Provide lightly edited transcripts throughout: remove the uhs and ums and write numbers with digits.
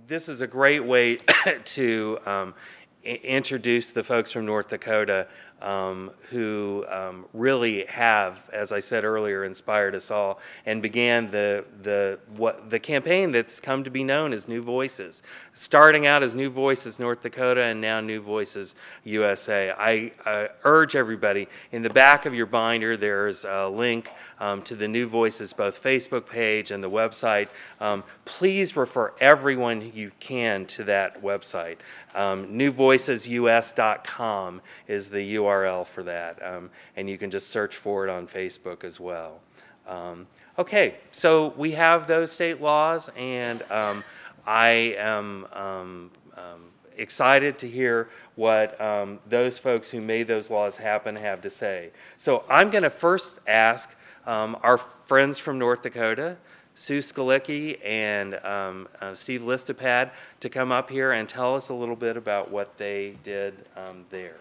this is a great way to introduce the folks from North Dakota who really have, as I said earlier, inspired us all and began the campaign that's come to be known as New Voices. Starting out as New Voices North Dakota and now New Voices USA. I urge everybody, in the back of your binder there's a link to the New Voices both Facebook page and the website. Please refer everyone you can to that website. NewVoicesUS.com is the URL for that, and you can just search for it on Facebook as well. Okay, so we have those state laws, and I am excited to hear what those folks who made those laws happen have to say. So I'm going to first ask our friends from North Dakota, Sue Skalicky and Steve Listopad, to come up here and tell us a little bit about what they did there.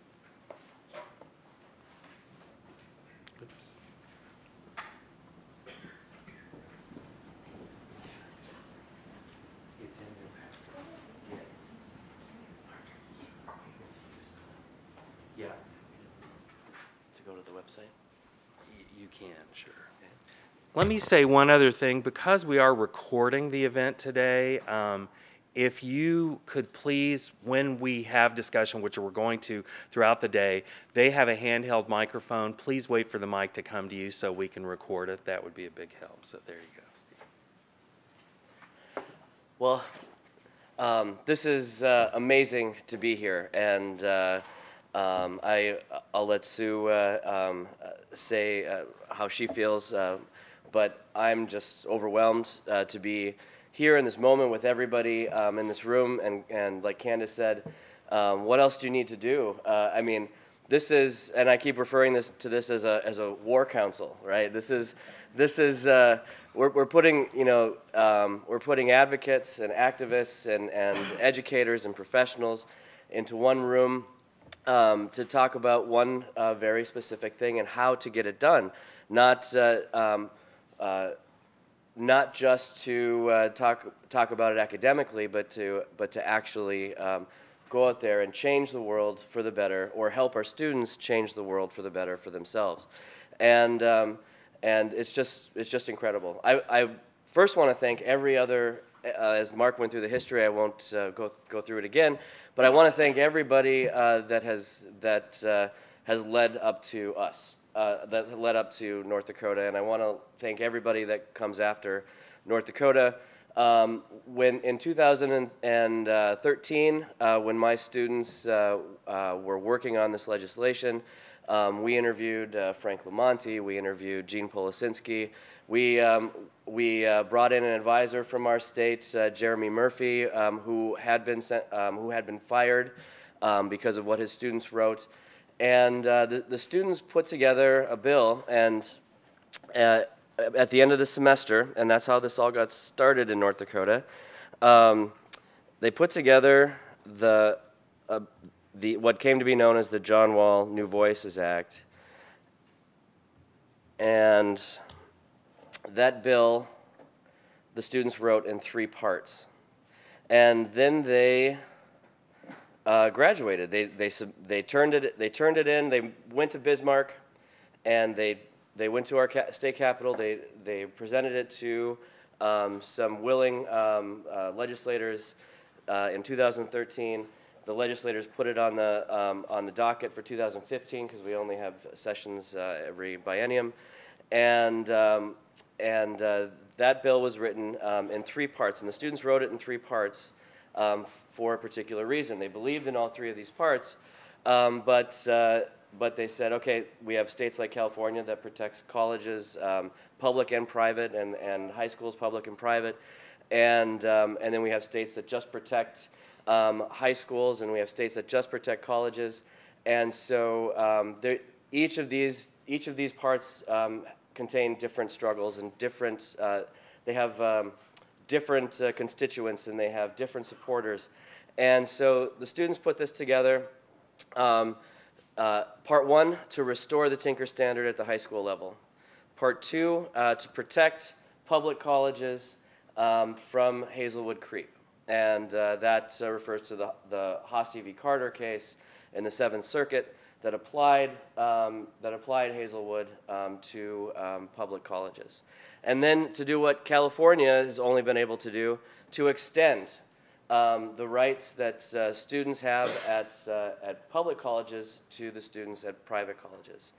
Yeah. To go to the website? You can, sure. Let me say one other thing. Because we are recording the event today, if you could please, when we have discussion, which we're going to throughout the day, they have a handheld microphone. Please wait for the mic to come to you so we can record it. That would be a big help. So there you go. Well, this is amazing to be here, and I'll let Sue say how she feels. But I'm just overwhelmed to be here in this moment with everybody in this room. And like Candace said, what else do you need to do? I mean, this is, and I keep referring to this as a war council, right? This is we're putting, you know, we're putting advocates and activists and educators and professionals into one room to talk about one very specific thing and how to get it done, not just to talk about it academically, but to actually go out there and change the world for the better, or help our students change the world for the better for themselves, and it's just incredible. I first want to thank every other. As Mark went through the history, I won't go through it again, but I want to thank everybody that has led up to us. That led up to North Dakota, and I want to thank everybody that comes after North Dakota. When in 2013, when my students were working on this legislation, we interviewed Frank LoMonte, we interviewed Gene Policinski, we brought in an advisor from our state, Jeremy Murphy, who had been fired because of what his students wrote. And the students put together a bill, and at the end of the semester, and that's how this all got started in North Dakota, they put together what came to be known as the John Wall New Voices Act. And that bill, the students wrote in 3 parts. And then they graduated. They turned it in. They went to Bismarck, and they went to our state capitol. They presented it to some willing legislators in 2013. The legislators put it on the docket for 2015 because we only have sessions every biennium, and that bill was written in 3 parts, and the students wrote it in 3 parts. For a particular reason. They believed in all 3 of these parts, but they said, okay, we have states like California that protects colleges, public and private, and high schools, public and private, and then we have states that just protect high schools, and we have states that just protect colleges, and so each of these parts contain different struggles and different. They have different constituents, and they have different supporters. And so the students put this together. Part 1, to restore the Tinker Standard at the high school level. Part 2, to protect public colleges from Hazelwood creep. And that refers to the Hosty v. Carter case in the Seventh Circuit that applied Hazelwood to public colleges. And then to do what California has only been able to do, to extend the rights that students have at public colleges to the students at private colleges.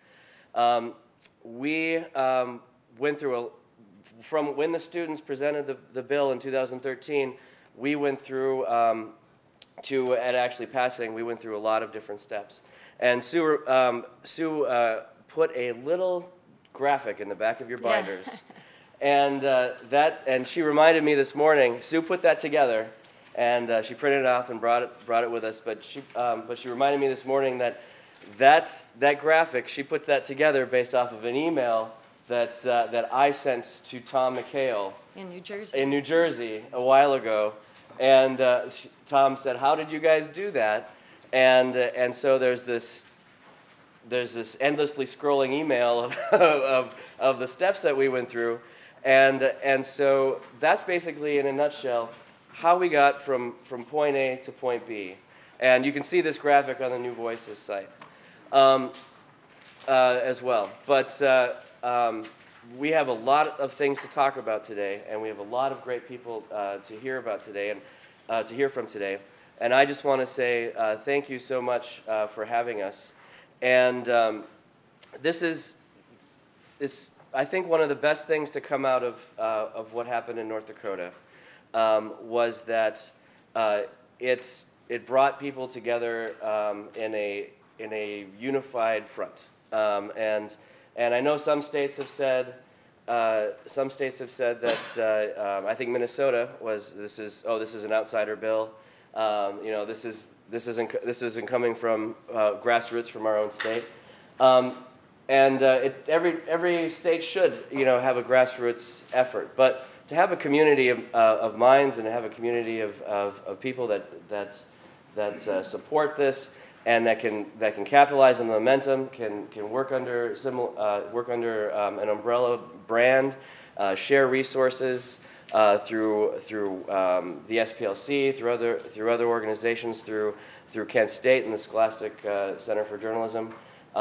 We went through, from when the students presented the bill in 2013, we went through, at actually passing, we went through a lot of different steps. And Sue put a little graphic in the back of your binders. Yeah. And she reminded me this morning, Sue put that together, and she printed it off and brought it with us, but she reminded me this morning that graphic, she put that together based off of an email that I sent to Tom McHale in New Jersey a while ago. And Tom said, "How did you guys do that?" And so there's this endlessly scrolling email of the steps that we went through, and so that's basically in a nutshell how we got from point A to point B. And you can see this graphic on the New Voices site as well. But we have a lot of things to talk about today, and we have a lot of great people to hear about today and to hear from today. And I just want to say thank you so much for having us. And this is, I think, one of the best things to come out of what happened in North Dakota was that it brought people together in a unified front. And I know some states have said that I think Minnesota was this is an outsider bill. You know, this isn't coming from grassroots from our own state. Every state should, you know, have a grassroots effort, but to have a community of minds and to have a community of people that support this and that can capitalize on the momentum, can work under an umbrella brand, share resources through the SPLC, through other organizations, through Kent State and the Scholastic Center for Journalism,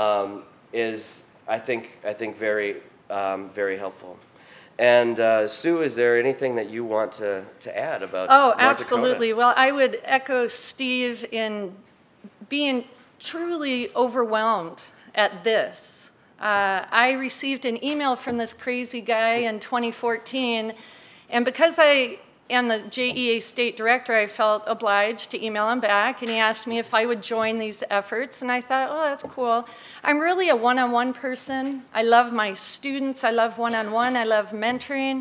is I think very helpful. And Sue, is there anything that you want to add about North absolutely. Dakota? Well, I would echo Steve in being truly overwhelmed at this. I received an email from this crazy guy in 2014, and because I am the JEA state director, I felt obliged to email him back, and he asked me if I would join these efforts, and I thought, oh, that's cool. I'm really a one-on-one person. I love my students. I love one-on-one. I love mentoring.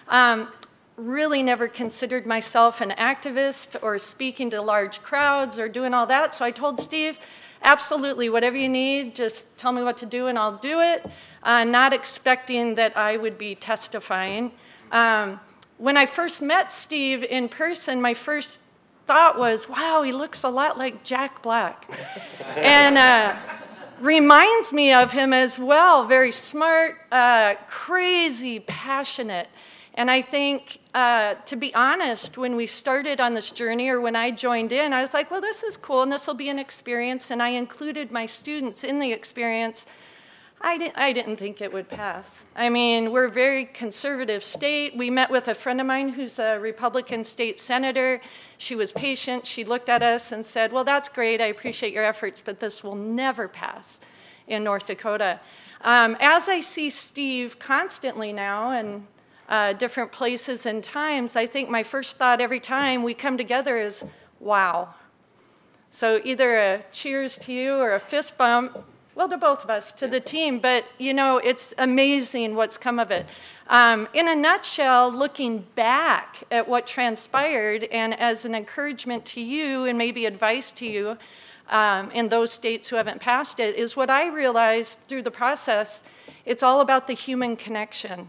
Really never considered myself an activist or speaking to large crowds or doing all that, so I told Steve, absolutely, whatever you need, just tell me what to do and I'll do it, not expecting that I would be testifying. When I first met Steve in person, my first thought was, wow, he looks a lot like Jack Black. And reminds me of him as well, very smart, crazy, passionate. And I think, to be honest, when we started on this journey or when I joined in, I was like, well, this is cool and this will be an experience. And I included my students in the experience. I didn't think it would pass. I mean, we're a very conservative state. We met with a friend of mine who's a Republican state senator. She was patient. She looked at us and said, well, that's great. I appreciate your efforts, but this will never pass in North Dakota. As I see Steve constantly now and different places and times, I think my first thought every time we come together is, wow. So either a cheers to you or a fist bump, well, to both of us, to the team, but you know, it's amazing what's come of it. In a nutshell, looking back at what transpired and as an encouragement to you and maybe advice to you in those states who haven't passed it, is what I realized through the process, it's all about the human connection.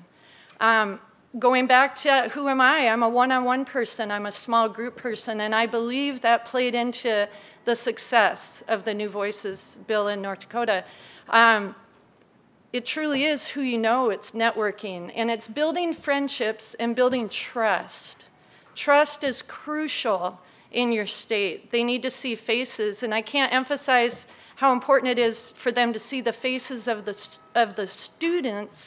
Going back to who am I? I'm a one-on-one person, I'm a small group person, and I believe that played into the success of the New Voices bill in North Dakota. It truly is who you know, it's networking, and it's building friendships and building trust Trust is crucial in your state. They need to see faces, and I can't emphasize how important it is for them to see the faces of the students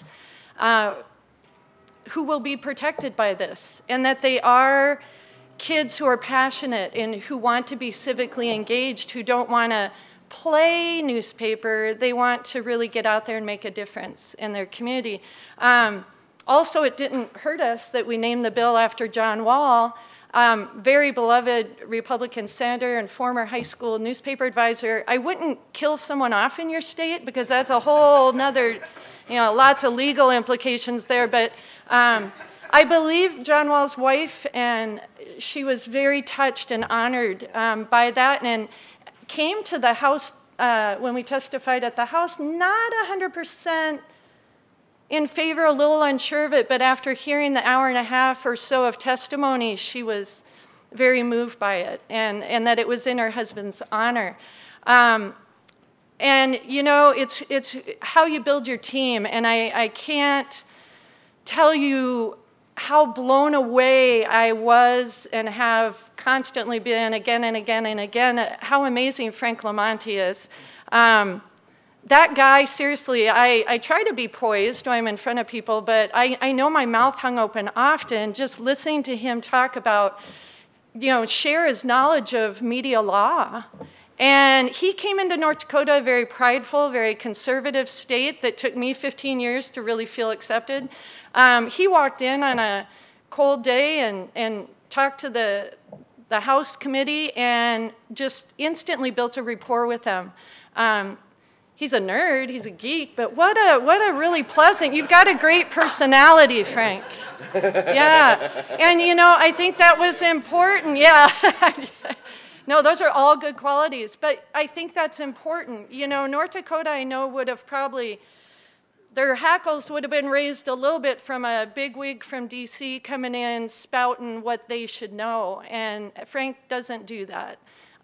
who will be protected by this, and that they are kids who are passionate and who want to be civically engaged, who don't want to play newspaper. They want to really get out there and make a difference in their community. Also, it didn't hurt us that we named the bill after John Wall, very beloved Republican senator and former high school newspaper advisor. I wouldn't kill someone off in your state because that's a whole nother, lots of legal implications there. But I believe John Wall's wife, and she was very touched and honored by that, and came to the House when we testified at the House, not 100% in favor, a little unsure of it, but after hearing the hour and a half or so of testimony, she was very moved by it, and that it was in her husband's honor. And it's how you build your team, and I can't tell you how blown away I was and have constantly been again and again and again, how amazing Frank LoMonte is. That guy, seriously, I try to be poised when I'm in front of people, but I know my mouth hung open often just listening to him talk about, share his knowledge of media law. And he came into North Dakota, a very prideful, very conservative state that took me 15 years to really feel accepted. He walked in on a cold day and talked to the House committee and just instantly built a rapport with them. He's a nerd, he's a geek, but what a really pleasant, you've got a great personality, Frank. Yeah, and I think that was important, yeah. No, those are all good qualities, but I think that's important. North Dakota, I know, would have probably, their hackles would have been raised a little bit from a bigwig from D.C. coming in, spouting what they should know, and Frank doesn't do that.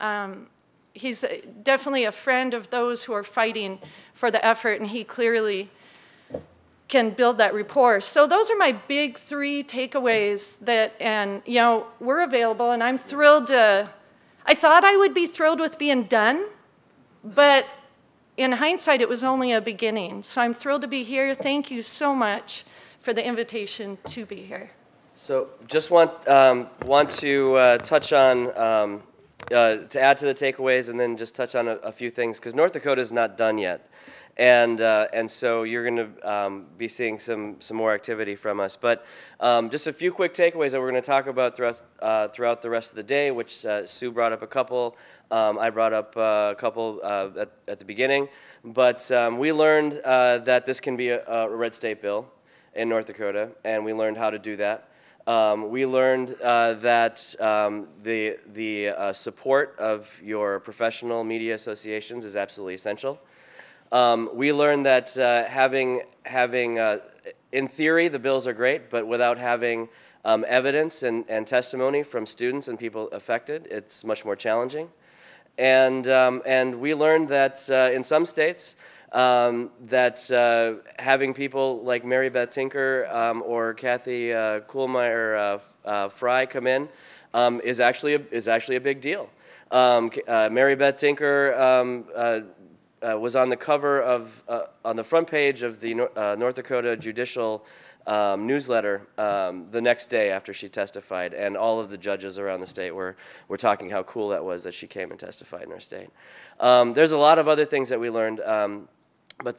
He's definitely a friend of those who are fighting for the effort, and he clearly can build that rapport. So those are my big 3 takeaways and we're available, and I'm thrilled I thought I would be thrilled with being done, but in hindsight, it was only a beginning. So I'm thrilled to be here. Thank you so much for the invitation to be here. So just want to touch on, to add to the takeaways, and then just touch on a few things, because North Dakota is not done yet. And so you're going to be seeing some more activity from us. But just a few quick takeaways that we're going to talk about throughout the rest of the day, which Sue brought up a couple. I brought up a couple at the beginning. But we learned that this can be a red state bill in North Dakota, and we learned how to do that. We learned that the support of your professional media associations is absolutely essential. We learned that having in theory, the bills are great, but without having evidence and testimony from students and people affected, it's much more challenging. And we learned that in some states, that having people like Mary Beth Tinker or Kathy Kuhlmeier Fry come in is actually a big deal. Mary Beth Tinker was on the cover of on the front page of the North Dakota Judicial newsletter the next day after she testified, and all of the judges around the state were talking how cool that was that she came and testified in our state. There's a lot of other things that we learned, but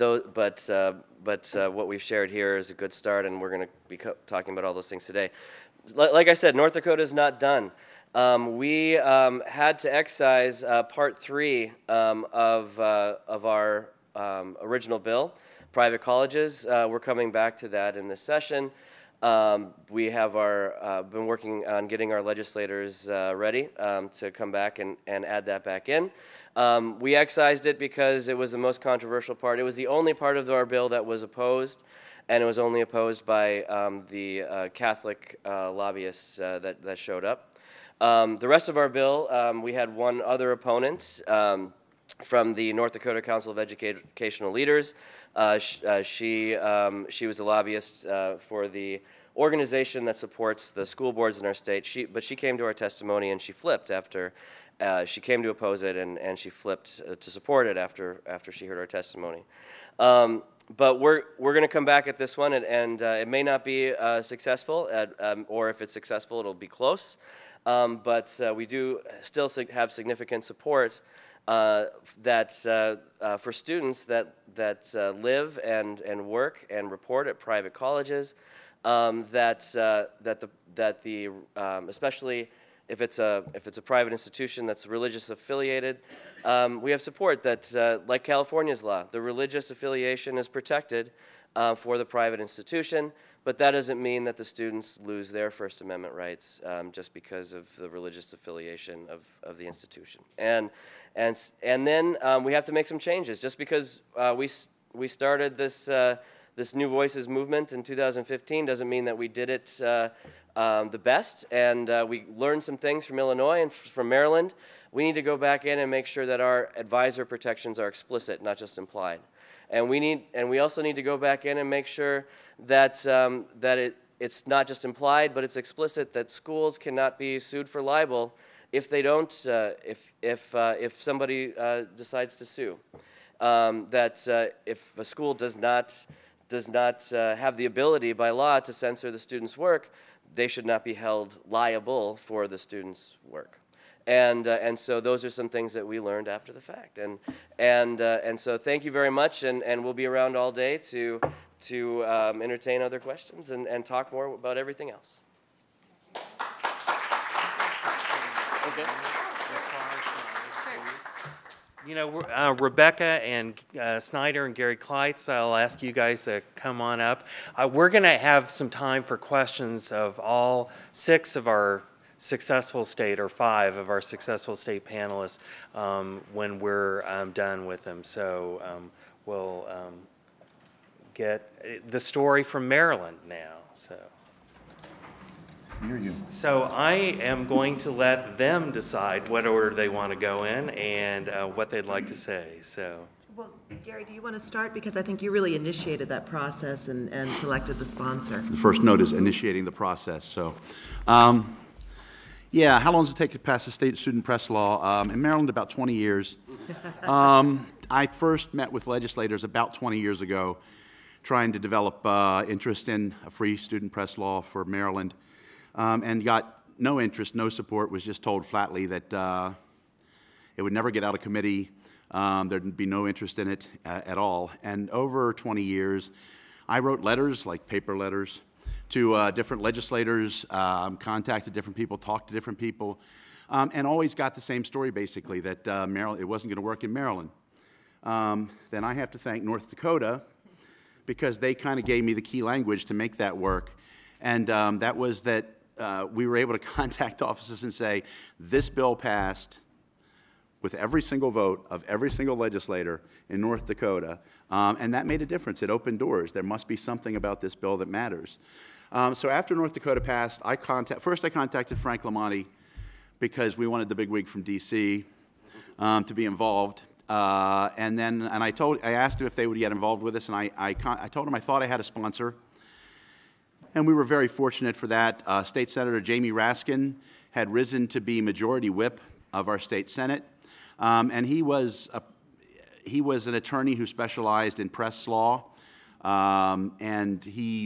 what we've shared here is a good start, and we're going to be talking about all those things today. Like I said, North Dakota is not done. We had to excise Part 3 of our original bill, private colleges. We're coming back to that in this session. We have been working on getting our legislators ready to come back and add that back in. We excised it because it was the most controversial part. It was the only part of our bill that was opposed, and it was only opposed by the Catholic lobbyists that showed up. The rest of our bill, we had one other opponent from the North Dakota Council of Educational Leaders. She was a lobbyist for the organization that supports the school boards in our state. But she came to our testimony and she flipped after she came to oppose it, and she flipped to support it after she heard our testimony. But we're going to come back at this one, and it may not be successful, or if it's successful, it'll be close. But we do still have significant support for students that live and work and report at private colleges. Especially if it's a private institution that's religious affiliated, we have support that, like California's law, the religious affiliation is protected for the private institution, but that doesn't mean that the students lose their First Amendment rights just because of the religious affiliation of the institution. And then we have to make some changes. Just because we started this New Voices movement in 2015 doesn't mean that we did it the best, and we learned some things from Illinois and from Maryland. We need to go back in and make sure that our advisor protections are explicit, not just implied. And we also need to go back in and make sure that it's not just implied, but it's explicit that schools cannot be sued for libel if they don't, if somebody decides to sue. If a school does not have the ability by law to censor the student's work, they should not be held liable for the student's work. And so those are some things that we learned after the fact. And so thank you very much, and we'll be around all day to entertain other questions and talk more about everything else. Okay. You know, Rebecca and Snyder and Gary Clites, I'll ask you guys to come on up. We're going to have some time for questions of all 6 of our successful state, or 5 of our successful state panelists when we're done with them. So we'll get the story from Maryland now. So I am going to let them decide what order they want to go in and what they'd like to say. So. Well, Gary, do you want to start? Because I think you really initiated that process and selected the sponsor. The first note is initiating the process. So, yeah, how long does it take to pass the state student press law? In Maryland, about 20 years. I first met with legislators about 20 years ago trying to develop interest in a free student press law for Maryland. And got no interest, no support, was just told flatly that it would never get out of committee, there'd be no interest in it at all. And over 20 years, I wrote letters, like paper letters, to different legislators, contacted different people, talked to different people, and always got the same story, basically, that Maryland, it wasn't going to work in Maryland. Then I have to thank North Dakota, because they kind of gave me the key language to make that work. And that was that we were able to contact offices and say, this bill passed with every single vote of every single legislator in North Dakota, and that made a difference. It opened doors. There must be something about this bill that matters. So after North Dakota passed, first I contacted Frank LoMonte because we wanted the bigwig from D.C. To be involved. And I asked him if they would get involved with us, and I told him I thought I had a sponsor. And we were very fortunate for that. State Senator Jamie Raskin had risen to be Majority Whip of our state Senate, and he was an attorney who specialized in press law, and he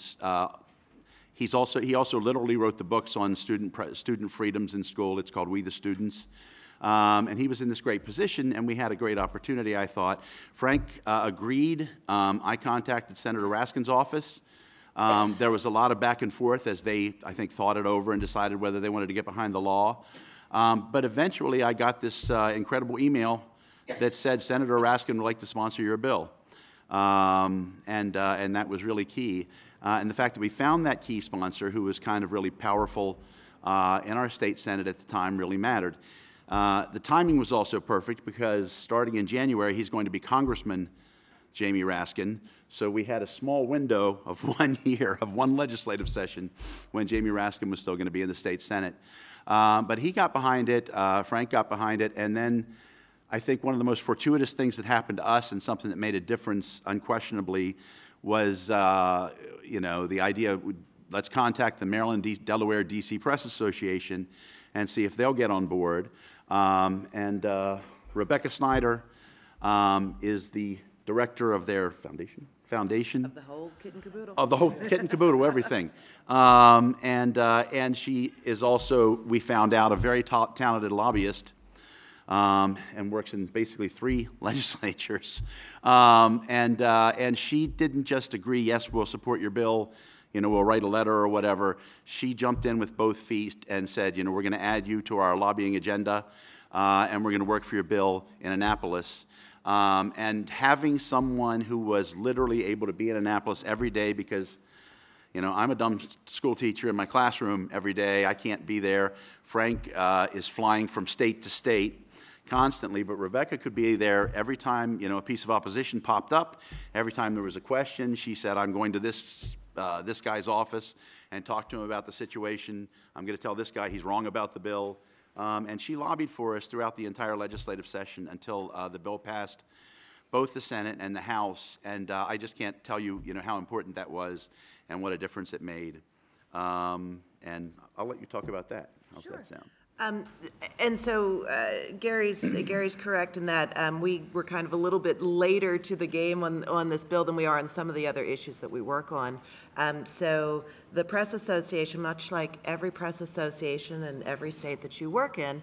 also literally wrote the books on student freedoms in school. It's called We the Students. And he was in this great position, and we had a great opportunity, I thought. Frank agreed. I contacted Senator Raskin's office. There was a lot of back and forth as they, I think, thought it over and decided whether they wanted to get behind the law. But eventually I got this incredible email that said, Senator Raskin would like to sponsor your bill. And that was really key. And the fact that we found that key sponsor, who was kind of really powerful in our state Senate at the time, really mattered. The timing was also perfect because starting in January, he's going to be Congressman Jamie Raskin. So we had a small window of 1 year, of one legislative session, when Jamie Raskin was still going to be in the state Senate. But he got behind it, Frank got behind it, and then I think one of the most fortuitous things that happened to us, and something that made a difference unquestionably, was the idea let's contact the Maryland-Delaware-D.C. Press Association and see if they'll get on board. Rebecca Snyder is the director of their foundation. Of the whole kit and caboodle. Of the whole kit and caboodle, everything. And she is also, we found out, a very talented lobbyist, and works in basically 3 legislatures. And she didn't just agree, yes, we'll support your bill, you know, we'll write a letter or whatever. She jumped in with both feet and said, you know, we're going to add you to our lobbying agenda, and we're going to work for your bill in Annapolis. And having someone who was literally able to be in Annapolis every day, because, you know, I'm a dumb school teacher in my classroom every day. I can't be there. Frank is flying from state to state constantly, but Rebecca could be there every time, you know, a piece of opposition popped up. Every time there was a question, she said, I'm going to this guy's office and talk to him about the situation. I'm going to tell this guy he's wrong about the bill. And she lobbied for us throughout the entire legislative session until the bill passed both the Senate and the House. And I just can't tell you, you know, how important that was and what a difference it made. And I'll let you talk about that. How's that sound? And so Gary's correct in that we were kind of a little bit later to the game on this bill than we are on some of the other issues that we work on. So the Press Association, much like every press association in every state that you work in,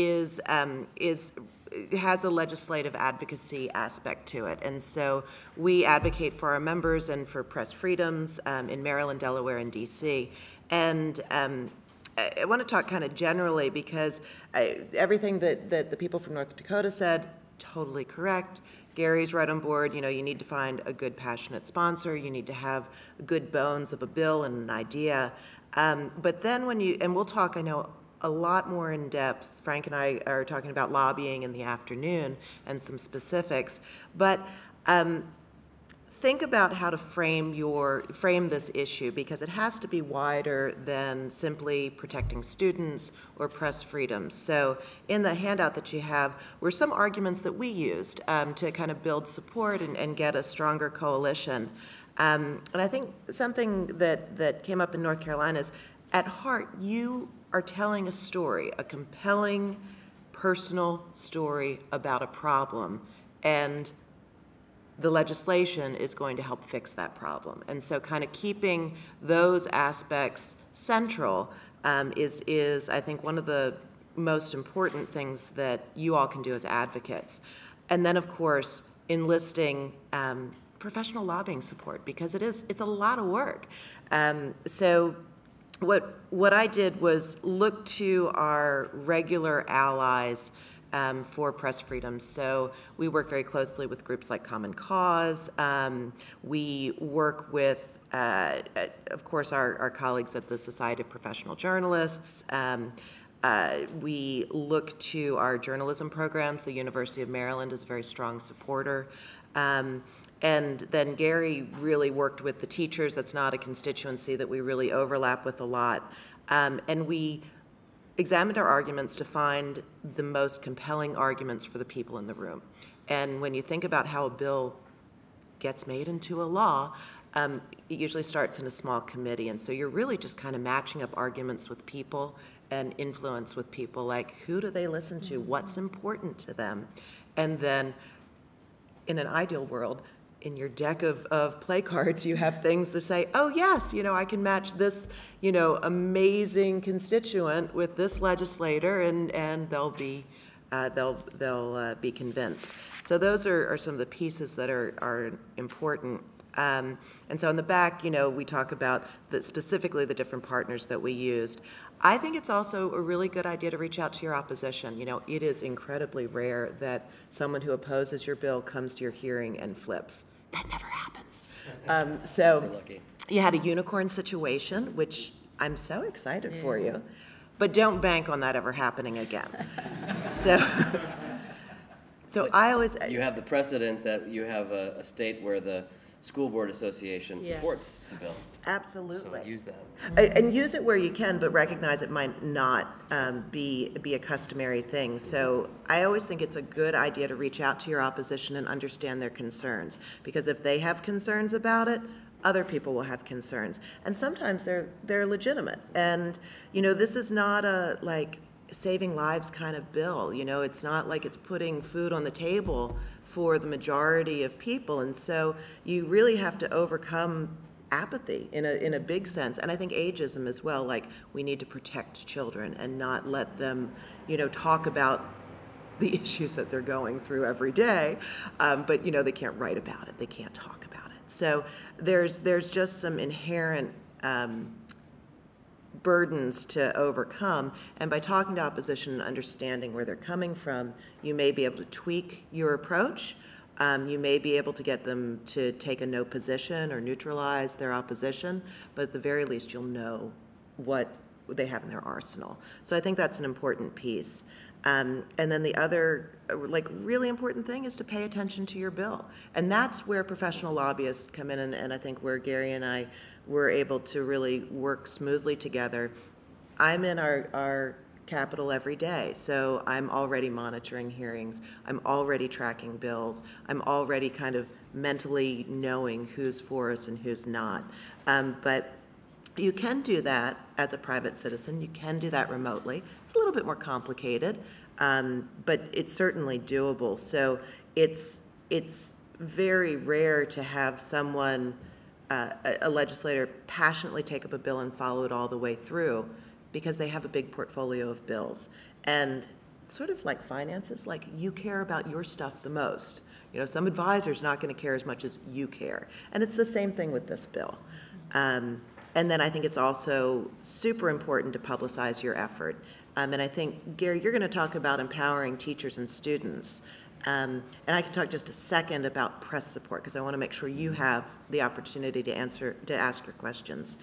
has a legislative advocacy aspect to it. And so we advocate for our members and for press freedoms in Maryland, Delaware, and D.C. And I want to talk kind of generally because everything that the people from North Dakota said, totally correct. Gary's right on board. You know, you need to find a good, passionate sponsor. You need to have good bones of a bill and an idea. But then when you, and we'll talk, I know, a lot more in depth. Frank and I are talking about lobbying in the afternoon and some specifics. But think about how to frame this issue, because it has to be wider than simply protecting students or press freedoms. So in the handout that you have were some arguments that we used to kind of build support and get a stronger coalition. And I think something that came up in North Carolina is, at heart, you are telling a story, a compelling, personal story about a problem, and the legislation is going to help fix that problem. And so kind of keeping those aspects central is, I think, one of the most important things that you all can do as advocates. And then, of course, enlisting professional lobbying support, because it's a lot of work. So what I did was look to our regular allies for press freedom. So we work very closely with groups like Common Cause. We work with, of course, our colleagues at the Society of Professional Journalists. We look to our journalism programs. The University of Maryland is a very strong supporter. And then Gary really worked with the teachers. That's not a constituency that we really overlap with a lot. And we examined our arguments to find the most compelling arguments for the people in the room. And when you think about how a bill gets made into a law, it usually starts in a small committee. And so you're really just kind of matching up arguments with people and influence with people, like who do they listen to, what's important to them. And then in an ideal world, in your deck of play cards, you have things that say, oh yes, you know, I can match this, you know, amazing constituent with this legislator, and they'll be convinced. So those are some of the pieces that are important. And so in the back, you know, we talk about specifically the different partners that we used. I think it's also a really good idea to reach out to your opposition. You know, it is incredibly rare that someone who opposes your bill comes to your hearing and flips. That never happens. So you had a unicorn situation, which I'm so excited for you, but don't bank on that ever happening again. So I always... You have the precedent that you have a state where the school board association supports the bill. Absolutely. So use that. And use it where you can, but recognize it might not be a customary thing. So I always think it's a good idea to reach out to your opposition and understand their concerns, because if they have concerns about it, other people will have concerns. And sometimes they're legitimate. And, you know, this is not a, like, saving lives kind of bill. You know, it's not like it's putting food on the table for the majority of people. And so you really have to overcome apathy in a big sense, and I think ageism as well. Like, we need to protect children and not let them, you know, talk about the issues that they're going through every day, but, you know, they can't write about it, they can't talk about it. So there's just some inherent burdens to overcome, and by talking to opposition and understanding where they're coming from, you may be able to tweak your approach. You may be able to get them to take a no position or neutralize their opposition, but at the very least you'll know what they have in their arsenal. So I think that's an important piece. And then the other, like, really important thing is to pay attention to your bill. And that's where professional lobbyists come in, and I think where Gary and I were able to really work smoothly together. I'm in our Capitol every day, so I'm already monitoring hearings, I'm already tracking bills, I'm already kind of mentally knowing who's for us and who's not. But you can do that as a private citizen, you can do that remotely. It's a little bit more complicated, but it's certainly doable. So it's very rare to have someone, a legislator, passionately take up a bill and follow it all the way through, because they have a big portfolio of bills. And sort of like finances, like, you care about your stuff the most. You know, some advisor's not gonna care as much as you care. And it's the same thing with this bill. And then I think it's also super important to publicize your effort. And I think, Gary, you're gonna talk about empowering teachers and students. And I can talk just a second about press support, because I wanna make sure you have the opportunity to ask your questions.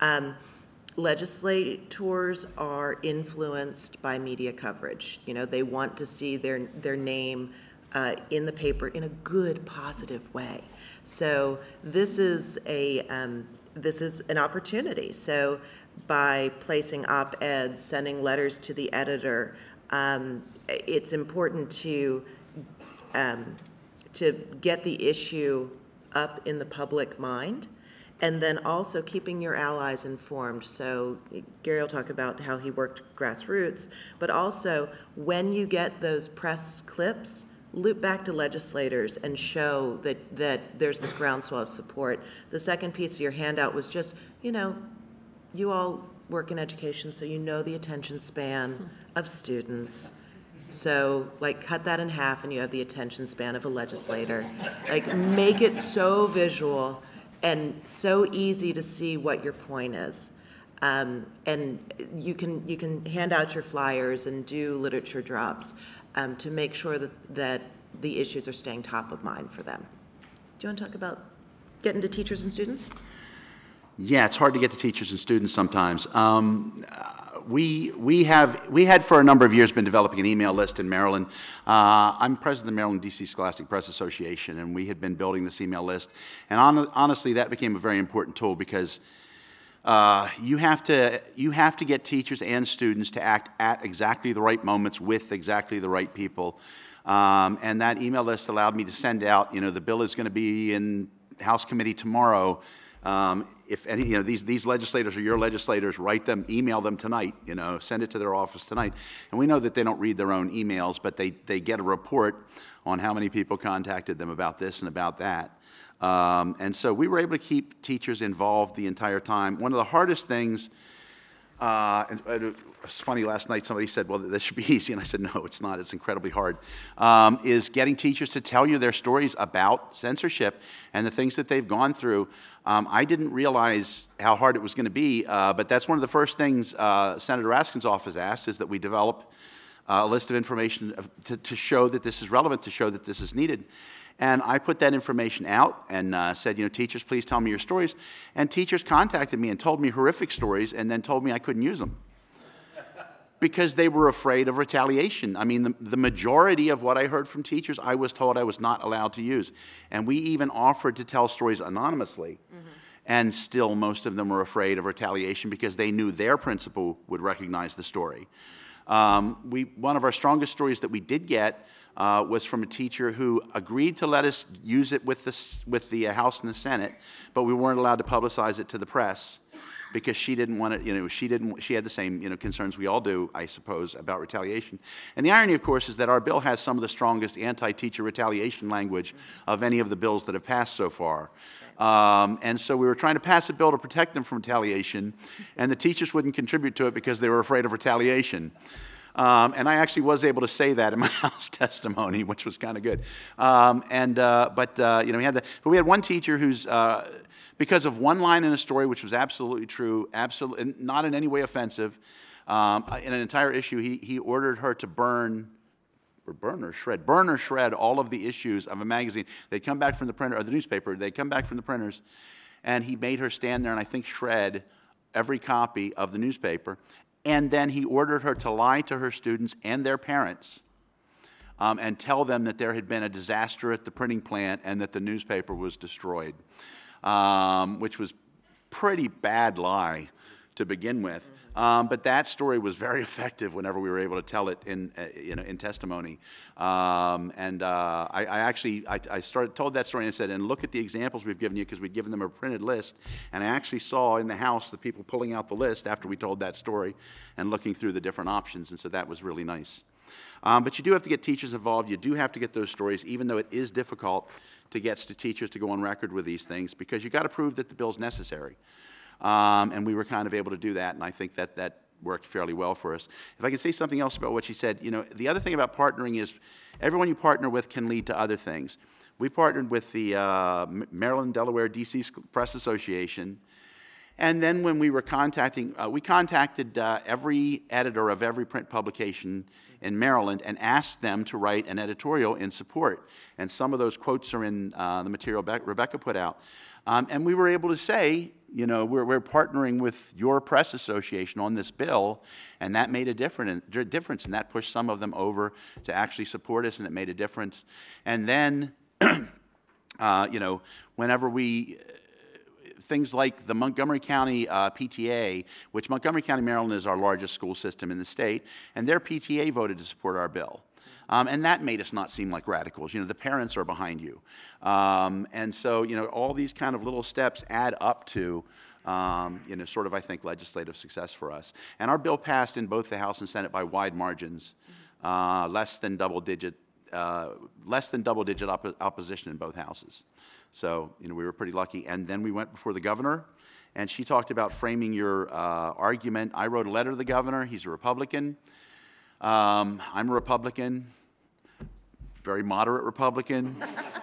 Legislators are influenced by media coverage. You know, they want to see their name in the paper in a good, positive way. So this is an opportunity. So by placing op-eds, sending letters to the editor, it's important to get the issue up in the public mind. And then also keeping your allies informed. So Gary will talk about how he worked grassroots, but also when you get those press clips, loop back to legislators and show that there's this groundswell of support. The second piece of your handout was just, you know, you all work in education, so you know the attention span of students. So, like, cut that in half and you have the attention span of a legislator. Like, make it so visual and so easy to see what your point is. And you can hand out your flyers and do literature drops to make sure that the issues are staying top of mind for them. Do you want to talk about getting to teachers and students? Yeah, it's hard to get to teachers and students sometimes. We had for a number of years been developing an email list in Maryland. I'm president of the Maryland-D.C. Scholastic Press Association, and we had been building this email list. And honestly, that became a very important tool, because you have to get teachers and students to act at exactly the right moments with exactly the right people. And that email list allowed me to send out, you know, the bill is going to be in House committee tomorrow. If any, you know, these legislators are your legislators, write them, email them tonight, you know, send it to their office tonight. And we know that they don't read their own emails, but they get a report on how many people contacted them about this and about that. And so we were able to keep teachers involved the entire time. One of the hardest things, it's funny, last night somebody said, well, this should be easy, and I said, no, it's not, it's incredibly hard, is getting teachers to tell you their stories about censorship and the things that they've gone through. I didn't realize how hard it was going to be, but that's one of the first things Senator Raskin's office asked, is that we develop a list of information to show that this is relevant, to show that this is needed. And I put that information out and said, you know, teachers, please tell me your stories. And teachers contacted me and told me horrific stories, and then told me I couldn't use them because they were afraid of retaliation. I mean, the majority of what I heard from teachers, I was told I was not allowed to use. And we even offered to tell stories anonymously. Mm-hmm. And still most of them were afraid of retaliation because they knew their principal would recognize the story. One of our strongest stories that we did get was from a teacher who agreed to let us use it with the House and the Senate, but we weren't allowed to publicize it to the press because she didn't want it, she had the same, concerns we all do, I suppose, about retaliation. And the irony, of course, is that our bill has some of the strongest anti-teacher retaliation language of any of the bills that have passed so far. And so we were trying to pass a bill to protect them from retaliation, and the teachers wouldn't contribute to it because they were afraid of retaliation. And I actually was able to say that in my House testimony, which was kind of good. We had one teacher who's, because of one line in a story, which was absolutely true, absolutely not in any way offensive, in an entire issue, he ordered her to burn or shred all of the issues of a magazine. They'd come back from the printer, or the newspaper, they'd come back from the printers, and he made her stand there and I think shred every copy of the newspaper. And then he ordered her to lie to her students and their parents and tell them that there had been a disaster at the printing plant and that the newspaper was destroyed, which was pretty bad lie to begin with. But that story was very effective whenever we were able to tell it in testimony. I told that story and I said, and look at the examples we've given you, because we'd given them a printed list. And I actually saw in the House the people pulling out the list after we told that story and looking through the different options. And so that was really nice. But you do have to get teachers involved. You do have to get those stories, even though it is difficult to get teachers to go on record with these things, because you've got to prove that the bill's necessary. And we were kind of able to do that, and I think that worked fairly well for us. If I can say something else about what she said, the other thing about partnering is everyone you partner with can lead to other things. We partnered with the Maryland-Delaware-D.C. Press Association, and then when we were we contacted every editor of every print publication in Maryland and asked them to write an editorial in support. And some of those quotes are in the material Rebecca put out. And we were able to say, we're partnering with your press association on this bill, and that made a difference, and that pushed some of them over to actually support us, and it made a difference. And then, whenever things like the Montgomery County PTA, which Montgomery County, Maryland is our largest school system in the state, and their PTA voted to support our bill. And that made us not seem like radicals. The parents are behind you. And so, all these kind of little steps add up to, sort of, I think, legislative success for us. And our bill passed in both the House and Senate by wide margins, less than double-digit opposition in both houses. So, we were pretty lucky. And then we went before the governor, and she talked about framing your argument. I wrote a letter to the governor. He's a Republican. I'm a Republican, very moderate Republican.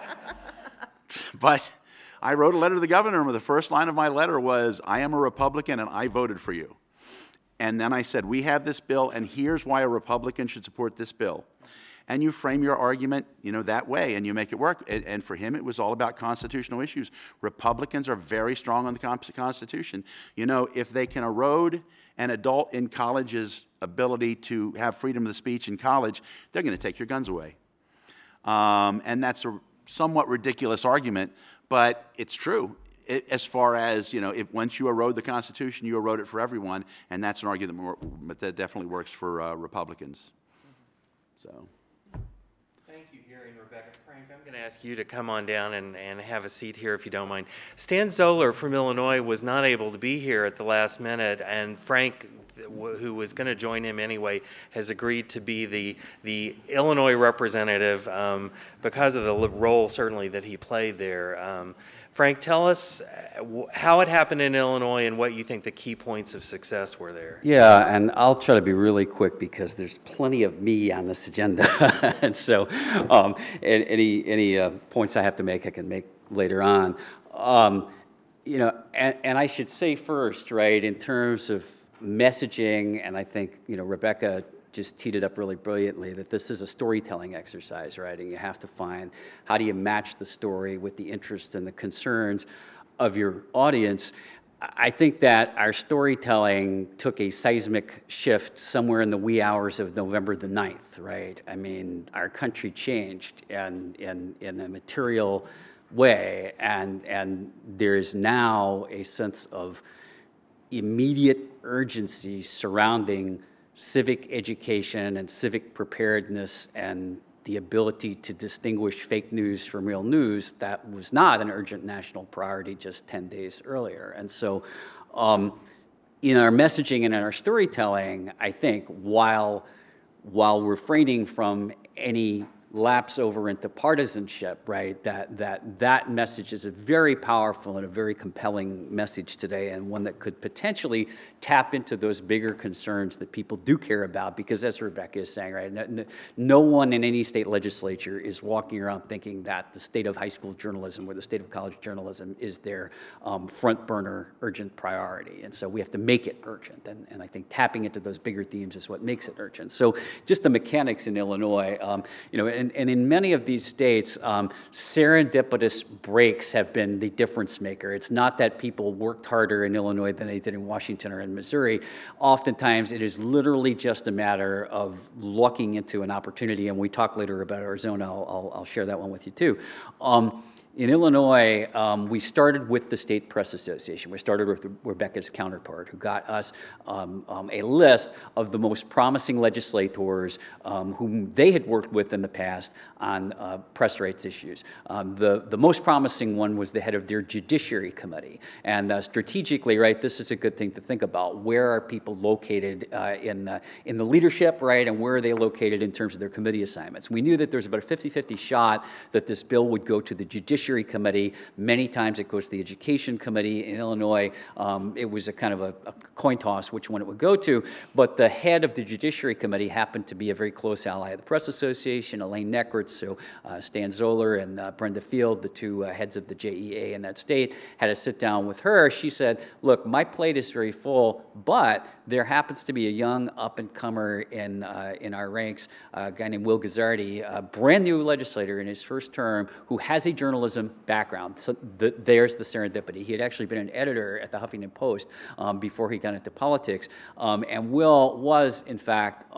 But I wrote a letter to the governor, and the first line of my letter was, I am a Republican and I voted for you. And then I said, we have this bill, and here's why a Republican should support this bill. And you frame your argument, that way, and you make it work. And for him, it was all about constitutional issues. Republicans are very strong on the Constitution. If they can erode an adult in college's ability to have freedom of speech in college, they're going to take your guns away. And that's a somewhat ridiculous argument, but it's true. As far as, once you erode the Constitution, you erode it for everyone, and that's an argument that definitely works for Republicans. So. Thank you, Gary and Rebecca. Frank, I'm going to ask you to come on down and have a seat here if you don't mind. Stan Zoller from Illinois was not able to be here at the last minute, and Frank, who was going to join him anyway, has agreed to be the Illinois representative because of the role, certainly, that he played there. Frank, tell us how it happened in Illinois and what you think the key points of success were there. Yeah, and I'll try to be really quick because there's plenty of me on this agenda. And so any points I have to make, I can make later on. And I should say first, right, in terms of messaging, and I think, Rebecca just teed it up really brilliantly, that this is a storytelling exercise, right? And you have to find, how do you match the story with the interests and the concerns of your audience? I think that our storytelling took a seismic shift somewhere in the wee hours of November the 9th, right? I mean, our country changed in a material way, and there is now a sense of immediate urgency surrounding civic education and civic preparedness and the ability to distinguish fake news from real news, that was not an urgent national priority just 10 days earlier. And so in our messaging and in our storytelling, I think while refraining from any lapse over into partisanship, right, that message is a very powerful and a very compelling message today, and one that could potentially tap into those bigger concerns that people do care about, because as Rebecca is saying, right, no one in any state legislature is walking around thinking that the state of high school journalism or the state of college journalism is their front burner urgent priority. And so we have to make it urgent, and I think tapping into those bigger themes is what makes it urgent. So just the mechanics in Illinois, you know, and in many of these states, serendipitous breaks have been the difference maker. It's not that people worked harder in Illinois than they did in Washington or in Missouri. Oftentimes, it is literally just a matter of lucking into an opportunity, and we talk later about Arizona. I'll share that one with you too. In Illinois, we started with the State Press Association. We started with Rebecca's counterpart, who got us a list of the most promising legislators whom they had worked with in the past on press rights issues. The most promising one was the head of their Judiciary Committee. And strategically, right, this is a good thing to think about. Where are people located in the leadership, right, and where are they located in terms of their committee assignments? We knew that there was about a 50-50 shot that this bill would go to the Judiciary Committee. Many times it goes to the Education Committee. In Illinois, it was a kind of a coin toss which one it would go to, but the head of the Judiciary Committee happened to be a very close ally of the Press Association, Elaine Neckertz. So Stan Zoller and Brenda Field, the two heads of the JEA in that state, had a sit down with her. She said, look, my plate is very full, but there happens to be a young up-and-comer in our ranks, a guy named Will Guzzardi, a brand new legislator in his first term, who has a journalism background. So there's the serendipity. He had actually been an editor at the Huffington Post before he got into politics. And Will was, in fact,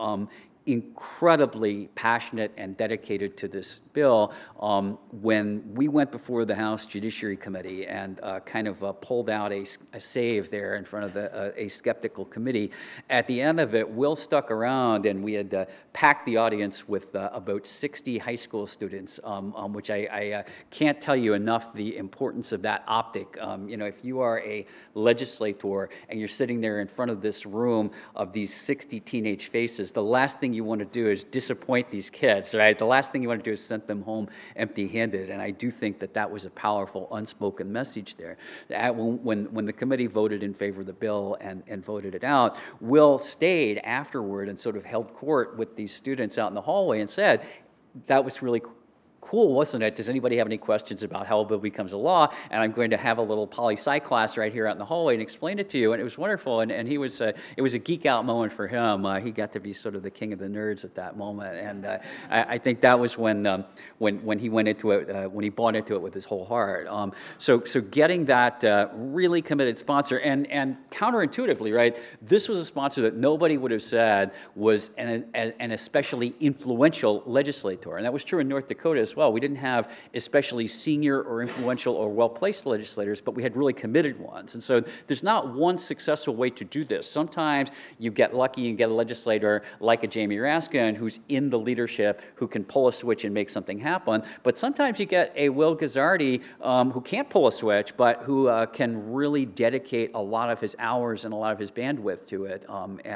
incredibly passionate and dedicated to this bill. When we went before the House Judiciary Committee and kind of pulled out a save there in front of a skeptical committee, at the end of it, Will stuck around, and we had packed the audience with about 60 high school students, which I can't tell you enough the importance of that optic. You know, if you are a legislator and you're sitting there in front of this room of these 60 teenage faces, the last thing you want to do is disappoint these kids, right? The last thing you want to do is send them home empty-handed, and I do think that that was a powerful unspoken message there. When the committee voted in favor of the bill and voted it out, Will stayed afterward and sort of held court with these students out in the hallway and said, that was really cool, wasn't it? Does anybody have any questions about how a bill becomes a law? And I'm going to have a little poli-sci class right here out in the hallway and explain it to you. And it was wonderful. And he was, it was a geek out moment for him. He got to be sort of the king of the nerds at that moment. And I think that was when he went into it, when he bought into it with his whole heart. So getting that really committed sponsor, and counterintuitively, right, this was a sponsor that nobody would have said was an especially influential legislator. And that was true in North Dakota as well. We didn't have especially senior or influential or well-placed legislators, but we had really committed ones. And so there's not one successful way to do this. Sometimes you get lucky and get a legislator like a Jamie Raskin who's in the leadership, who can pull a switch and make something happen. But sometimes you get a Will Guzzardi who can't pull a switch, but who can really dedicate a lot of his hours and a lot of his bandwidth to it.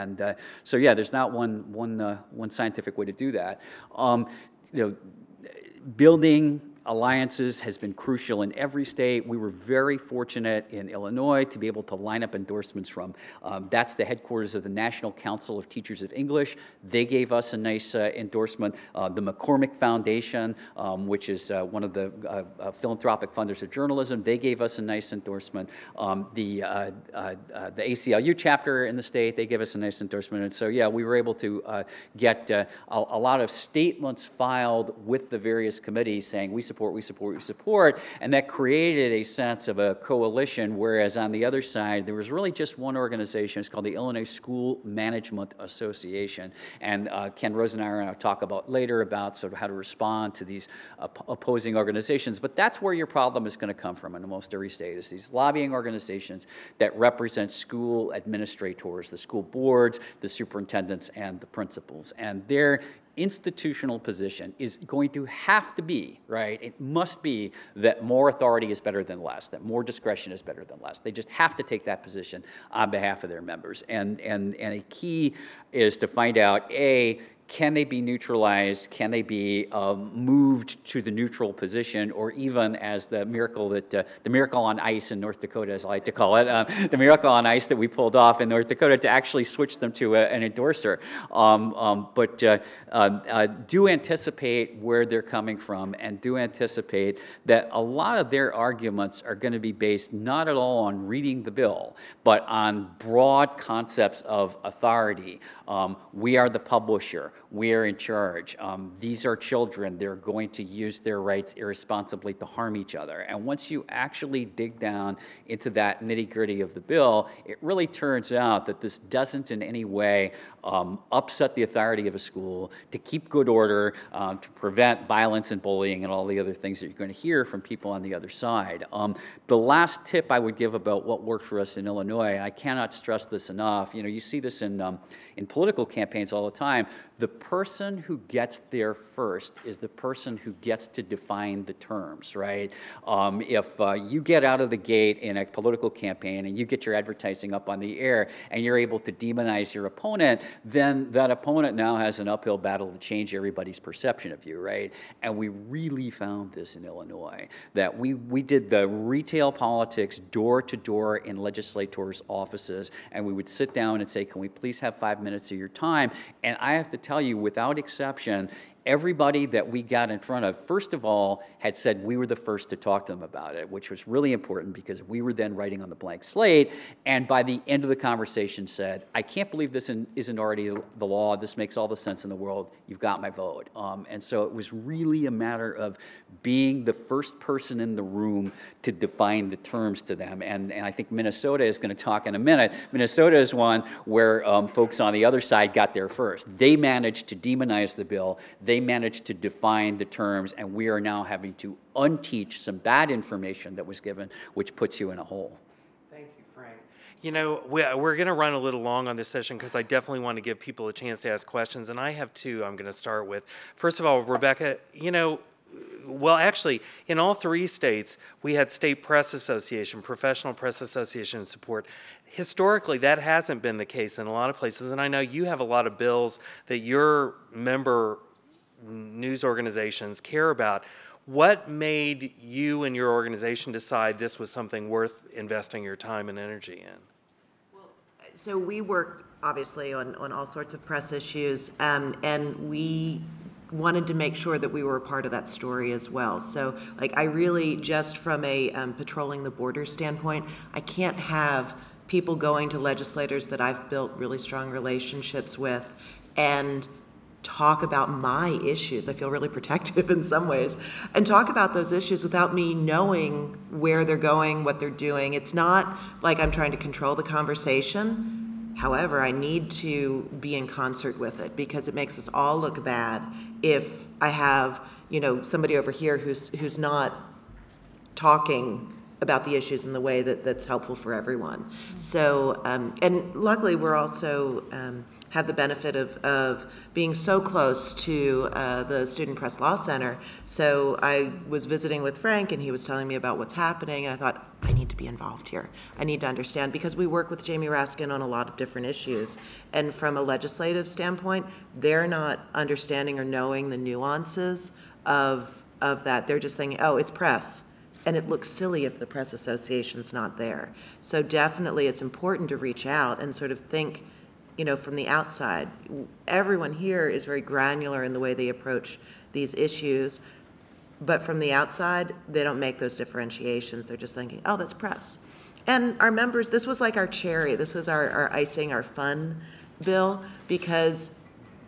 So yeah, there's not one scientific way to do that. You know, building alliances has been crucial in every state. We were very fortunate in Illinois to be able to line up endorsements from. That's the headquarters of the National Council of Teachers of English. They gave us a nice endorsement. The McCormick Foundation, which is one of the philanthropic funders of journalism, they gave us a nice endorsement. The ACLU chapter in the state, they gave us a nice endorsement. And so, yeah, we were able to get a lot of statements filed with the various committees saying we support support, we support, we support. And that created a sense of a coalition, whereas on the other side, there was really just one organization. It's called the Illinois School Management Association. And Ken Rosenauer and I'll talk about later about sort of how to respond to these opposing organizations. But that's where your problem is going to come from in almost every state, is these lobbying organizations that represent school administrators, the school boards, the superintendents, and the principals. And their institutional position is going to have to be, right? It must be that more authority is better than less, that more discretion is better than less. They just have to take that position on behalf of their members. And a key is to find out, A, can they be neutralized? Can they be moved to the neutral position, or even as the miracle that the miracle on ice in North Dakota, as I like to call it, the miracle on ice that we pulled off in North Dakota, to actually switch them to an endorser. But do anticipate where they're coming from, and do anticipate that a lot of their arguments are going to be based not at all on reading the bill, but on broad concepts of authority. We are the publisher. We are in charge. These are children. They're going to use their rights irresponsibly to harm each other. And once you actually dig down into that nitty-gritty of the bill, it really turns out that this doesn't in any way upset the authority of a school, to keep good order, to prevent violence and bullying and all the other things that you're going to hear from people on the other side. The last tip I would give about what worked for us in Illinois, and I cannot stress this enough, you know, you see this in political campaigns all the time. The person who gets there first is the person who gets to define the terms, right? If you get out of the gate in a political campaign and you get your advertising up on the air and you're able to demonize your opponent, then that opponent now has an uphill battle to change everybody's perception of you, right? And we really found this in Illinois, that we did the retail politics door to door in legislators' offices, and we would sit down and say, can we please have 5 minutes of your time? And I have to tell you, without exception, everybody that we got in front of, first of all, had said we were the first to talk to them about it, which was really important because we were then writing on the blank slate, and by the end of the conversation said, I can't believe this isn't already the law. This makes all the sense in the world. You've got my vote. And so it was really a matter of being the first person in the room to define the terms to them. And I think Minnesota is going to talk in a minute. Minnesota is one where folks on the other side got there first. They managed to demonize the bill. They managed to define the terms, and we are now having to unteach some bad information that was given, which puts you in a hole. Thank you, Frank. You know, we're going to run a little long on this session because I definitely want to give people a chance to ask questions, and I have two I'm going to start with. First of all, Rebecca, you know, well, actually, in all three states, we had state press association, professional press association support. Historically, that hasn't been the case in a lot of places, and I know you have a lot of bills that your member news organizations care about. What made you and your organization decide this was something worth investing your time and energy in? Well, so we work obviously on all sorts of press issues, and we wanted to make sure that we were a part of that story as well. So like, I really, just from a patrolling the border standpoint, I can't have people going to legislators that I've built really strong relationships with and talk about my issues. I feel really protective in some ways, and talk about those issues without me knowing where they're going, what they're doing. It's not like I'm trying to control the conversation. However, I need to be in concert with it, because it makes us all look bad if I have, you know, somebody over here who's not talking about the issues in the way that's helpful for everyone. So, and luckily we're also have the benefit of being so close to the Student Press Law Center. So I was visiting with Frank, and he was telling me about what's happening, and I thought, I need to be involved here. I need to understand, because we work with Jamie Raskin on a lot of different issues. And from a legislative standpoint, they're not understanding or knowing the nuances of that. They're just thinking, oh, it's press. And it looks silly if the press association's not there. So definitely it's important to reach out and sort of think, you know, from the outside. Everyone here is very granular in the way they approach these issues, but from the outside, they don't make those differentiations. They're just thinking, oh, that's press. And our members, this was like our cherry. This was our icing, our fun bill, because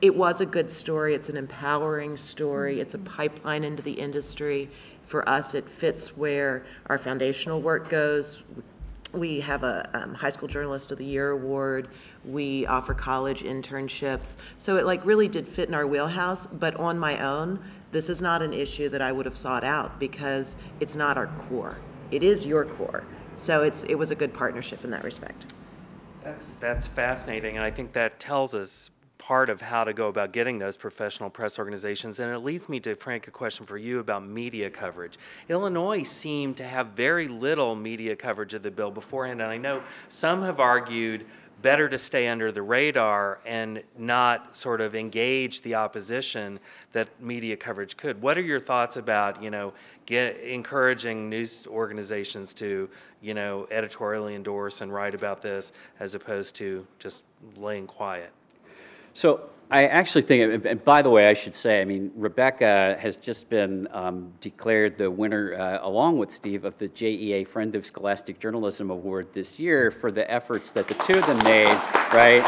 it was a good story. It's an empowering story. It's a pipeline into the industry. For us, it fits where our foundational work goes. We have a High School Journalist of the Year award. We offer college internships. So it like really did fit in our wheelhouse, but on my own, this is not an issue that I would have sought out because it's not our core. It is your core. So it was a good partnership in that respect. That's fascinating, and I think that tells us part of how to go about getting those professional press organizations. And it leads me to, Frank, a question for you about media coverage. Illinois seemed to have very little media coverage of the bill beforehand, and I know some have argued better to stay under the radar and not sort of engage the opposition that media coverage could. What are your thoughts about, encouraging news organizations to, editorially endorse and write about this as opposed to just laying quiet? So I actually think, and by the way, I should say, Rebecca has just been declared the winner, along with Steve, of the JEA Friend of Scholastic Journalism Award this year for the efforts that the two of them made, right?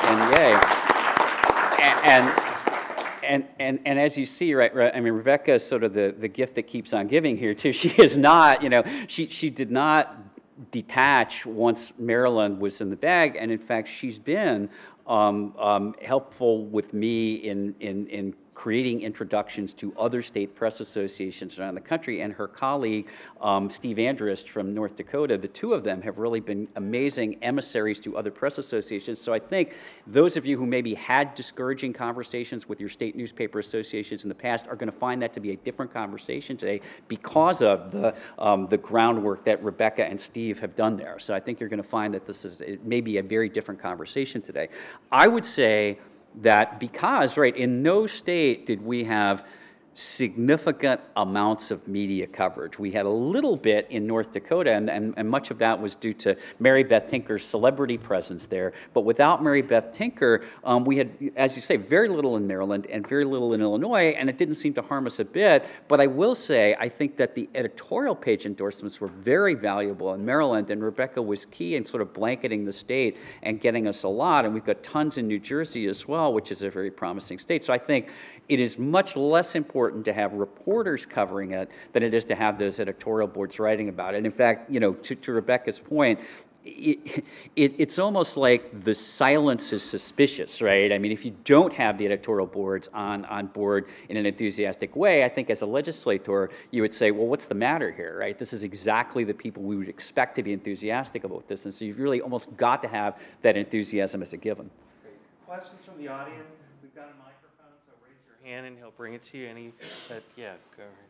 And yay. And as you see, right, Rebecca is sort of the gift that keeps on giving here too. She is not, she did not detach once Maryland was in the bag, and in fact, she's been helpful with me in creating introductions to other state press associations around the country, and her colleague, Steve Andrist from North Dakota, the two of them have really been amazing emissaries to other press associations. So I think those of you who maybe had discouraging conversations with your state newspaper associations in the past are going to find that to be a different conversation today because of the groundwork that Rebecca and Steve have done there. So I think you're going to find that this is maybe a very different conversation today. I would say that because, right, in no state did we have significant amounts of media coverage. We had a little bit in North Dakota, and much of that was due to Mary Beth Tinker's celebrity presence there. But without Mary Beth Tinker, we had, as you say, very little in Maryland and very little in Illinois, and it didn't seem to harm us a bit. But I will say, I think that the editorial page endorsements were very valuable in Maryland, and Rebecca was key in sort of blanketing the state and getting us a lot. And we've got tons in New Jersey as well, which is a very promising state. So I think it is much less important to have reporters covering it than it is to have those editorial boards writing about it. And in fact, to Rebecca's point, it's almost like the silence is suspicious, right? If you don't have the editorial boards on board in an enthusiastic way, I think as a legislator, you would say, well, what's the matter here, right? This is exactly the people we would expect to be enthusiastic about this. And so you've really almost got to have that enthusiasm as a given. Great. Questions from the audience? We've got a microphone. Hand and he'll bring it to you. Yeah, go ahead.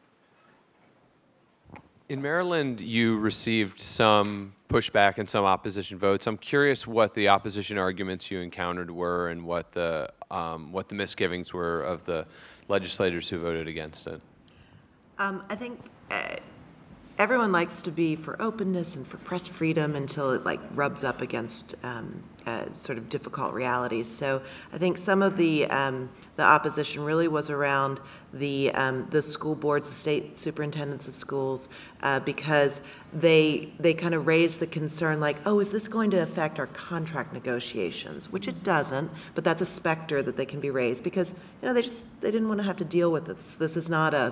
In Maryland, you received some pushback and some opposition votes. I'm curious what the opposition arguments you encountered were and what the misgivings were of the legislators who voted against it. I think everyone likes to be for openness and for press freedom until it rubs up against sort of difficult realities. So I think some of the opposition really was around the school boards, the state superintendents of schools, because they kind of raised the concern oh, is this going to affect our contract negotiations? Which it doesn't, but that's a specter that they can be raised because they didn't want to have to deal with this. This is not a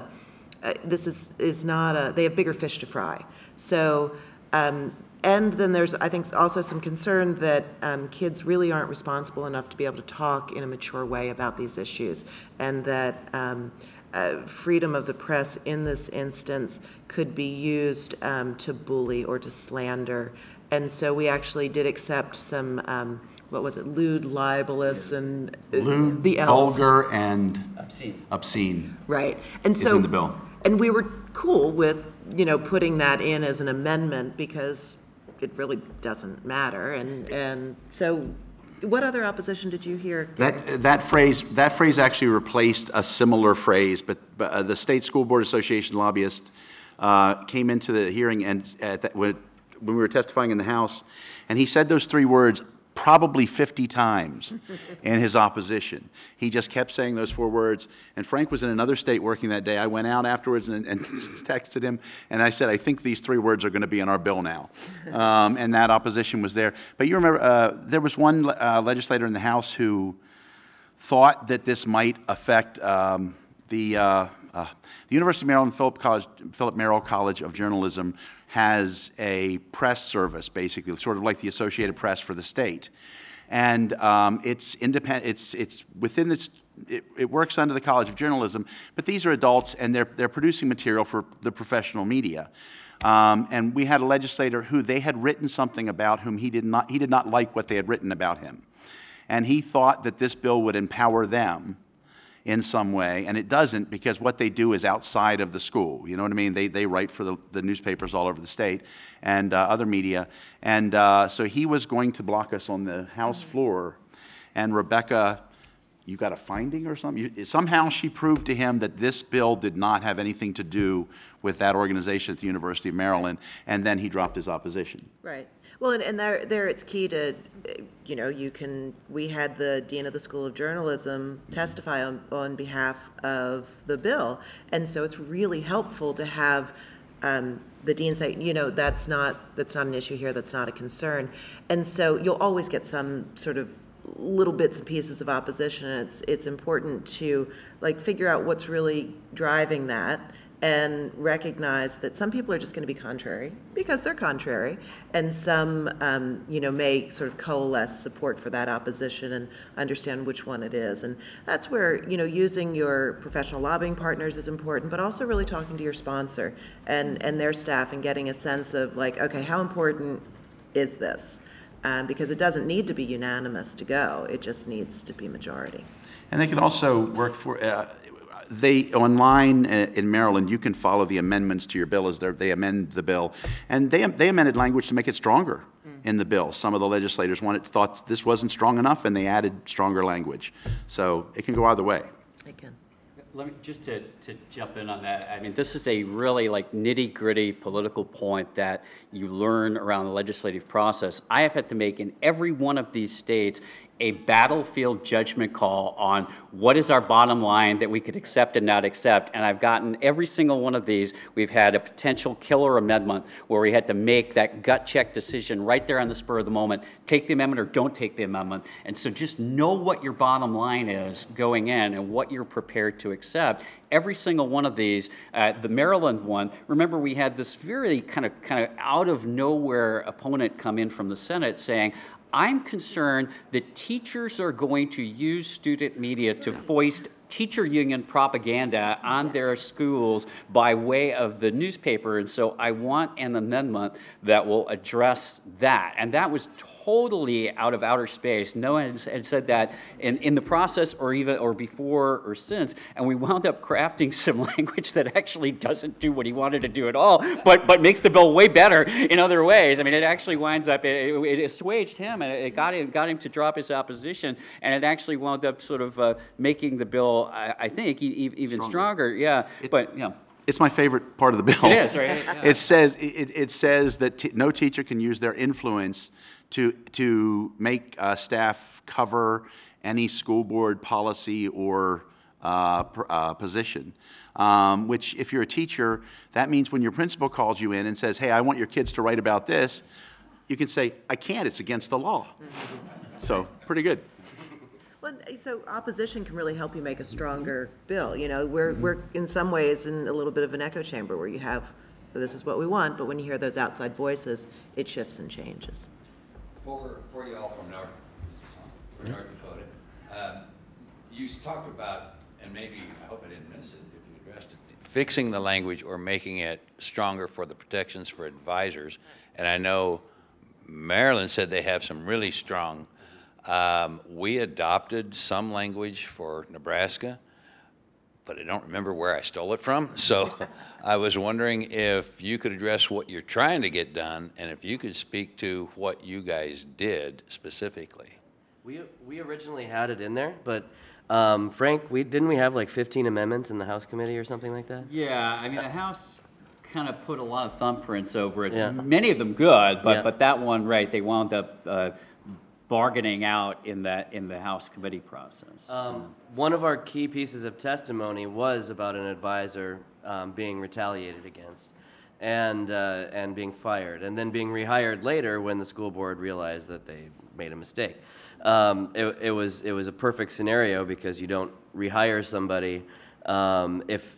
they have bigger fish to fry. So, and then there's, I think, also some concern that kids really aren't responsible enough to be able to talk in a mature way about these issues, and that freedom of the press in this instance could be used to bully or to slander. And so we actually did accept some, what was it, lewd, libelous, and lewd, the L's. vulgar, and obscene. Right. And so is in the bill. And we were cool with, putting that in as an amendment because it really doesn't matter. And so what other opposition did you hear? That phrase actually replaced a similar phrase, but the State School Board Association lobbyist came into the hearing and when we were testifying in the House, and he said those three words probably 50 times in his opposition. He just kept saying those four words. And Frank was in another state working that day. I went out afterwards and texted him, and I said, I think these three words are going to be in our bill now. And that opposition was there. But you remember, there was one legislator in the House who thought that this might affect the University of Maryland Philip Merrill College of Journalism has a press service, basically, sort of like the Associated Press for the state. And it's independent, it's within this, it works under the College of Journalism, but these are adults and they're producing material for the professional media. And we had a legislator who they had written something about whom he did not like what they had written about him. And he thought that this bill would empower them in some way, and it doesn't, because what they do is outside of the school. You know what I mean? They write for the newspapers all over the state and other media. And so he was going to block us on the House floor, and Rebecca, you got a finding or something? Somehow she proved to him that this bill did not have anything to do with that organization at the University of Maryland, and then he dropped his opposition. Right. Well, and there it's key to, you know, we had the Dean of the School of Journalism testify on behalf of the bill, and so it's really helpful to have the dean say, you know, that's not an issue here, that's not a concern. And so you'll always get some sort of little bits and pieces of opposition, and it's important to like figure out what's really driving that and recognize that some people are just going to be contrary because they're contrary, and some you know, may sort of coalesce support for that opposition and understand which one it is. And that's where, you know, using your professional lobbying partners is important, but also really talking to your sponsor and their staff and getting a sense of like, okay, how important is this? Because it doesn't need to be unanimous to go, it just needs to be majority. And they can also work for, online in Maryland, you can follow the amendments to your bill as they amend the bill. And they amended language to make it stronger in the bill. Some of the legislators thought this wasn't strong enough, and they added stronger language. So it can go either way. It can. Let me just to jump in on that. I mean, this is a really like nitty-gritty political point that you learn around the legislative process. I have had to make in every one of these states a battlefield judgment call on what is our bottom line that we could accept and not accept. And I've gotten every single one of these. We've had a potential killer amendment where we had to make that gut check decision right there on the spur of the moment, take the amendment or don't take the amendment. And so just know what your bottom line is going in and what you're prepared to accept. Every single one of these, the Maryland one, remember we had this very kind of out of nowhere opponent come in from the Senate saying, I'm concerned that teachers are going to use student media to foist teacher union propaganda on their schools by way of the newspaper, and so I want an amendment that will address that. And that was totally out of outer space. No one had said that in the process or before or since, and we wound up crafting some language that actually doesn't do what he wanted to do at all, but makes the bill way better in other ways. I mean, it actually winds up, it assuaged him, and it got him to drop his opposition, and it actually wound up sort of making the bill, I think, even stronger. Yeah, but yeah. It's my favorite part of the bill. It is, right? Yeah. It says that no teacher can use their influence to make staff cover any school board policy or position. Which, if you're a teacher, that means when your principal calls you in and says, hey, I want your kids to write about this, you can say, I can't, it's against the law. So, pretty good. Well, so opposition can really help you make a stronger bill. You know, we're in some ways in a little bit of an echo chamber where you have, this is what we want, but when you hear those outside voices, it shifts and changes. For y'all from North Dakota, you talked about, and maybe, I hope I didn't miss it if you addressed it, fixing the language or making it stronger for the protections for advisors. And I know Maryland said they have some really strong. We adopted some language for Nebraska, but I don't remember where I stole it from. So I was wondering if you could address what you're trying to get done, and if you could speak to what you guys did specifically. We originally had it in there, but Frank, didn't we have like 15 amendments in the House committee or something like that? Yeah, I mean, the House kind of put a lot of thumbprints over it. Yeah. Many of them good, but that one, right, they wound up bargaining out in the House committee process. One of our key pieces of testimony was about an advisor being retaliated against. and being fired, and then being rehired later when the school board realized that they made a mistake. It was a perfect scenario because you don't rehire somebody if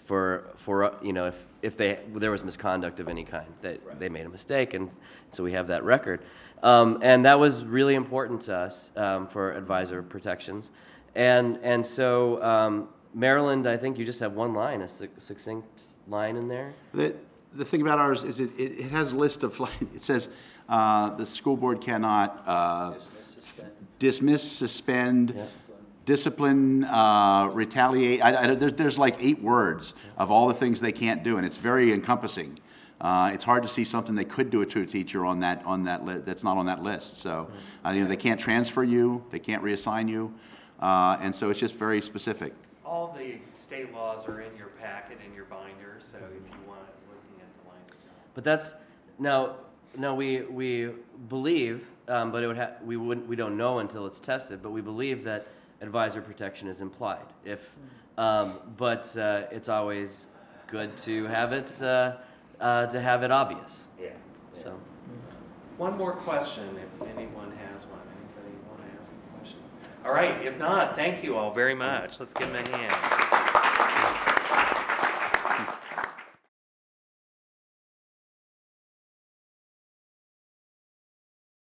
there was misconduct of any kind, that they made a mistake, and so we have that record. And that was really important to us for advisor protections. And so Maryland, I think you just have one line, a succinct line in there. The thing about ours is it has a list of, it says the school board cannot dismiss, suspend, discipline, retaliate. There's like 8 words of all the things they can't do, and it's very encompassing. It's hard to see something they could do to a teacher on that that's not on that list. So they can't transfer you, they can't reassign you, and so it's just very specific. All the state laws are in your packet, in your binder, so if you want looking at the language. But that's now we believe, but we don't know until it's tested. But we believe that advisor protection is implied. But it's always good to have it obvious. Yeah. So. One more question, if anyone has one. Anybody want to ask a question? All right. If not, thank you all very much. Let's give them a hand.